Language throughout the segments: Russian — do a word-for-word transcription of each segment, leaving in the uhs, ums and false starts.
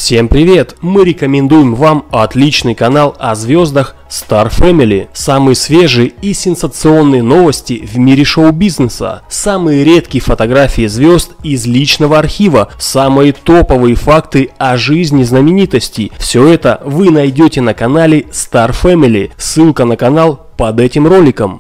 Всем привет! Мы рекомендуем вам отличный канал о звездах Star Family. Самые свежие и сенсационные новости в мире шоу-бизнеса, самые редкие фотографии звезд из личного архива, самые топовые факты о жизни знаменитостей. Все это вы найдете на канале Star Family. Ссылка на канал под этим роликом.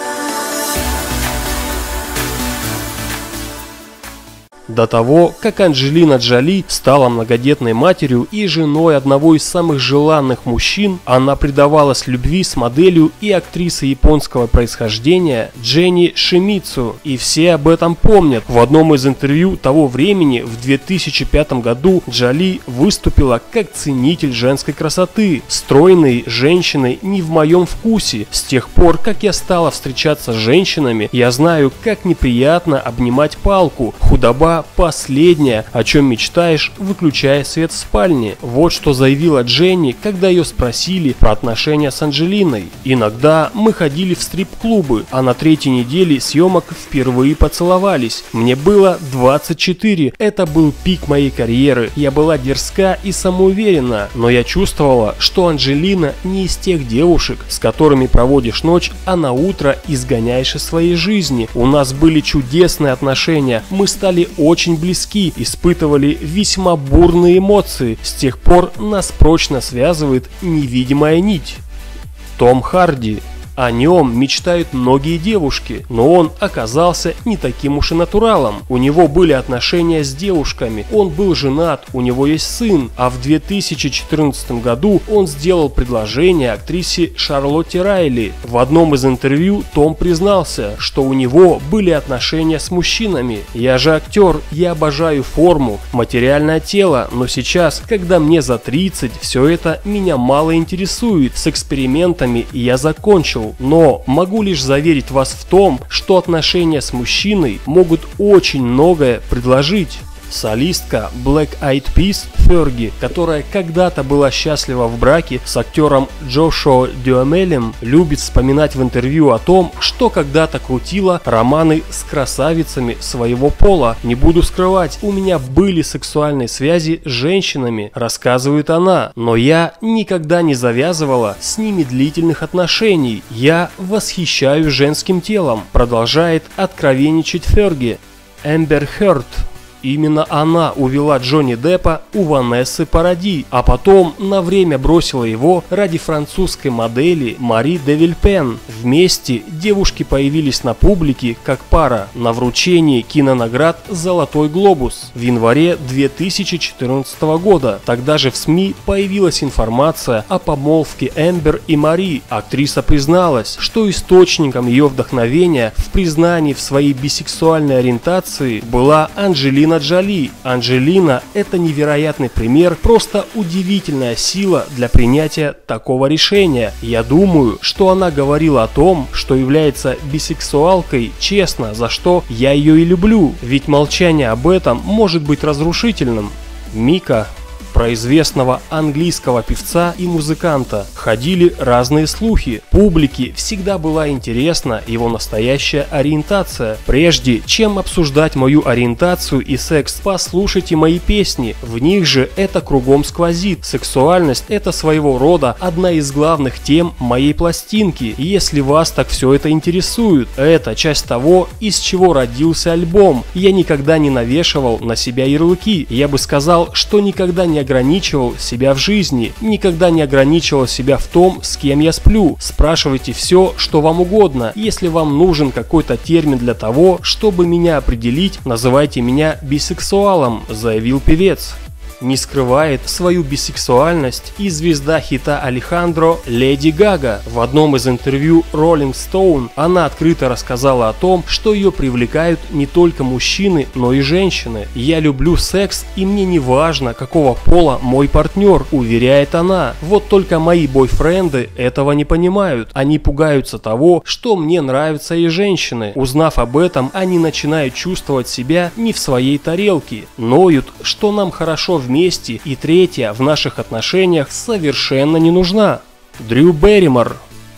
До того, как Анджелина Джоли стала многодетной матерью и женой одного из самых желанных мужчин, она предавалась любви с моделью и актрисой японского происхождения Дженни Шимицу, и все об этом помнят. В одном из интервью того времени, в две тысячи пятом году, Джоли выступила как ценитель женской красоты. Стройные женщины не в моем вкусе. С тех пор, как я стала встречаться с женщинами, я знаю, как неприятно обнимать палку. Худоба последнее, о чем мечтаешь, выключая свет в спальне. Вот что заявила Дженни, когда ее спросили про отношения с Анджелиной. Иногда мы ходили в стрип-клубы, а на третьей неделе съемок впервые поцеловались. Мне было двадцать четыре, это был пик моей карьеры. Я была дерзка и самоуверена, но я чувствовала, что Анджелина не из тех девушек, с которыми проводишь ночь, а на утро изгоняешь из своей жизни. У нас были чудесные отношения, мы стали очень близки, испытывали весьма бурные эмоции. С тех пор нас прочно связывает невидимая нить. Том Харди. О нем мечтают многие девушки, но он оказался не таким уж и натуралом. У него были отношения с девушками, он был женат, у него есть сын, а в две тысячи четырнадцатом году он сделал предложение актрисе Шарлотте Райли. В одном из интервью Том признался, что у него были отношения с мужчинами. «Я же актер, я обожаю форму, материальное тело, но сейчас, когда мне за тридцать, все это меня мало интересует. С экспериментами я закончил. Но могу лишь заверить вас в том, что отношения с мужчиной могут очень многое предложить». Солистка Black Eyed Peas Fergie, которая когда-то была счастлива в браке с актером Джошуа Дюамелем, любит вспоминать в интервью о том, что когда-то крутила романы с красавицами своего пола. «Не буду скрывать, у меня были сексуальные связи с женщинами», рассказывает она, «но я никогда не завязывала с ними длительных отношений. Я восхищаюсь женским телом», продолжает откровенничать Ферги. Эмбер Хёрд. Именно она увела Джонни Деппа у Ванессы Паради, а потом на время бросила его ради французской модели Мари де Вильпен. Вместе девушки появились на публике как пара на вручении кинонаград «Золотой глобус» в январе две тысячи четырнадцатого года. Тогда же в СМИ появилась информация о помолвке Эмбер и Мари. Актриса призналась, что источником ее вдохновения в признании в своей бисексуальной ориентации была Анджелина Джоли. Анджелина – это невероятный пример, просто удивительная сила для принятия такого решения. Я думаю, что она говорила о том, что является бисексуалкой честно, за что я ее и люблю, ведь молчание об этом может быть разрушительным. Мика. Про известного английского певца и музыканта ходили разные слухи. Публике всегда была интересна его настоящая ориентация. Прежде чем обсуждать мою ориентацию и секс, послушайте мои песни. В них же это кругом сквозит. Сексуальность – это своего рода одна из главных тем моей пластинки. И если вас так все это интересует, это часть того, из чего родился альбом. Я никогда не навешивал на себя ярлыки. Я бы сказал, что никогда не ограничивал себя в жизни, никогда не ограничивал себя в том, с кем я сплю. Спрашивайте все, что вам угодно. Если вам нужен какой-то термин для того, чтобы меня определить, называйте меня бисексуалом, заявил певец. Не скрывает свою бисексуальность и звезда хита Алехандро Леди Гага. В одном из интервью Rolling Stone она открыто рассказала о том, что ее привлекают не только мужчины, но и женщины. «Я люблю секс, и мне не важно, какого пола мой партнер», уверяет она. Вот только мои бойфренды этого не понимают. Они пугаются того, что мне нравятся и женщины. Узнав об этом, они начинают чувствовать себя не в своей тарелке. Ноют, что нам хорошо вместе. И третья в наших отношениях совершенно не нужна. Дрю Берримор.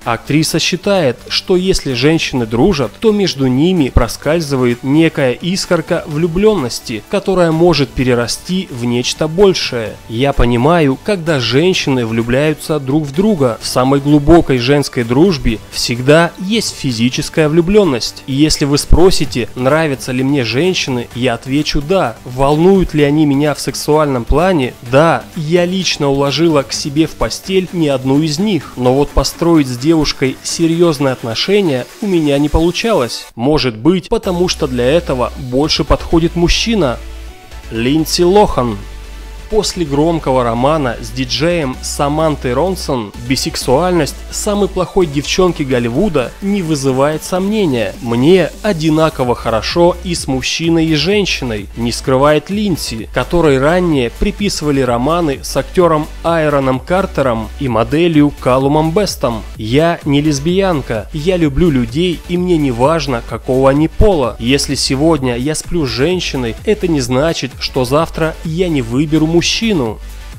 Актриса считает, что если женщины дружат, то между ними проскальзывает некая искорка влюбленности, которая может перерасти в нечто большее. Я понимаю, когда женщины влюбляются друг в друга. В самой глубокой женской дружбе всегда есть физическая влюбленность. И если вы спросите, нравятся ли мне женщины, я отвечу да. Волнуют ли они меня в сексуальном плане? Да. Я лично уложила к себе в постель не одну из них. Но вот построить с девушкой серьезные отношения у меня не получалось. Может быть, потому что для этого больше подходит мужчина. Линдси Лохан. После громкого романа с диджеем Самантой Ронсон бисексуальность самой плохой девчонки Голливуда не вызывает сомнения. Мне одинаково хорошо и с мужчиной, и с женщиной, не скрывает Линдси, которой ранее приписывали романы с актером Айроном Картером и моделью Калумом Бестом. Я не лесбиянка, я люблю людей, и мне не важно, какого они пола. Если сегодня я сплю с женщиной, это не значит, что завтра я не выберу мужчину.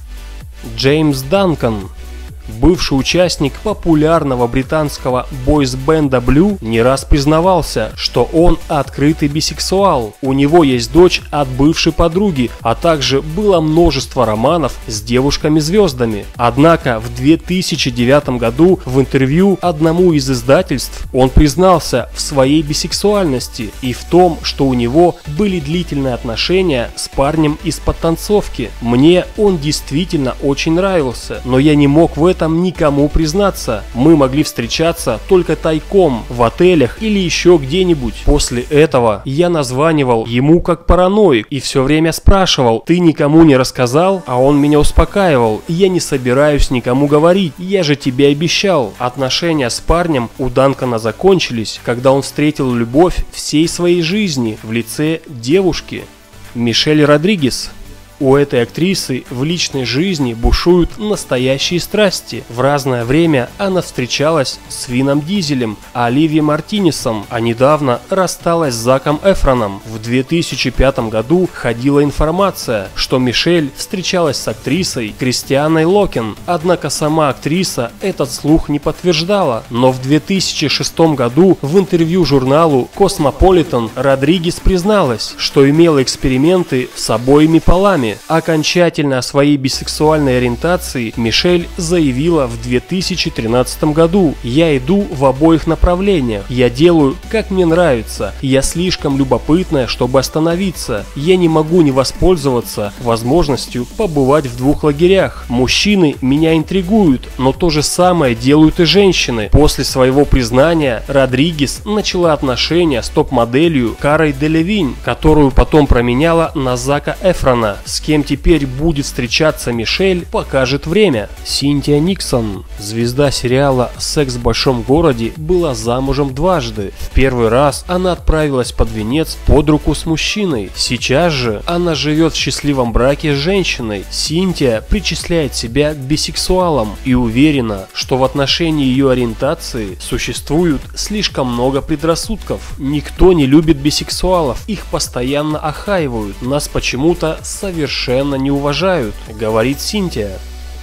Джеймс Данкан. Бывший участник популярного британского бойс-бенда Blue не раз признавался, что он открытый бисексуал. У него есть дочь от бывшей подруги, а также было множество романов с девушками-звездами. Однако в две тысячи девятом году в интервью одному из издательств он признался в своей бисексуальности и в том, что у него были длительные отношения с парнем из подтанцовки. Мне он действительно очень нравился, но я не мог в этом этом никому признаться. Мы могли встречаться только тайком, в отелях или еще где-нибудь. После этого я названивал ему как параноик и все время спрашивал: ты никому не рассказал? А он меня успокаивал: я не собираюсь никому говорить, я же тебе обещал. Отношения с парнем у Данкана закончились, когда он встретил любовь всей своей жизни в лице девушки. Мишель Родригес. У этой актрисы в личной жизни бушуют настоящие страсти. В разное время она встречалась с Вином Дизелем, Оливье Мартинесом, а недавно рассталась с Заком Эфроном. В две тысячи пятом году ходила информация, что Мишель встречалась с актрисой Кристианой Локен, однако сама актриса этот слух не подтверждала. Но в две тысячи шестом году в интервью журналу Cosmopolitan Родригес призналась, что имела эксперименты с обоими полами. Окончательно о своей бисексуальной ориентации Мишель заявила в две тысячи тринадцатом году: «Я иду в обоих направлениях. Я делаю, как мне нравится. Я слишком любопытная, чтобы остановиться. Я не могу не воспользоваться возможностью побывать в двух лагерях. Мужчины меня интригуют, но то же самое делают и женщины». После своего признания Родригес начала отношения с топ-моделью Карой Делевинь, которую потом променяла на Зака Эфрона. С кем теперь будет встречаться Мишель, покажет время. Синтия Никсон. Звезда сериала «Секс в большом городе» была замужем дважды. В первый раз она отправилась под венец под руку с мужчиной. Сейчас же она живет в счастливом браке с женщиной. Синтия причисляет себя к бисексуалам и уверена, что в отношении ее ориентации существует слишком много предрассудков. Никто не любит бисексуалов, их постоянно охаивают. Нас почему-то совершенно совершенно не уважают, говорит Синтия.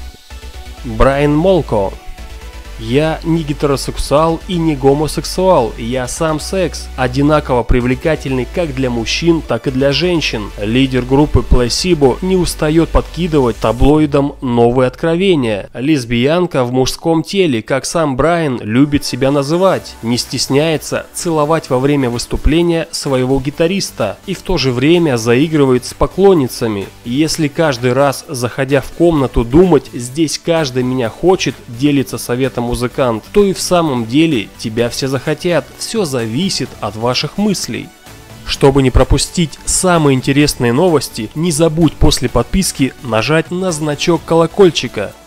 Брайан Молко. Я не гетеросексуал и не гомосексуал, я сам секс, одинаково привлекательный как для мужчин, так и для женщин. Лидер группы Placebo не устает подкидывать таблоидам новые откровения. Лесбиянка в мужском теле, как сам Брайан любит себя называть, не стесняется целовать во время выступления своего гитариста и в то же время заигрывает с поклонницами. Если каждый раз, заходя в комнату, думать: здесь каждый меня хочет, делится советом музыкант, то и в самом деле тебя все захотят. Все зависит от ваших мыслей. Чтобы не пропустить самые интересные новости, не забудь после подписки нажать на значок колокольчика.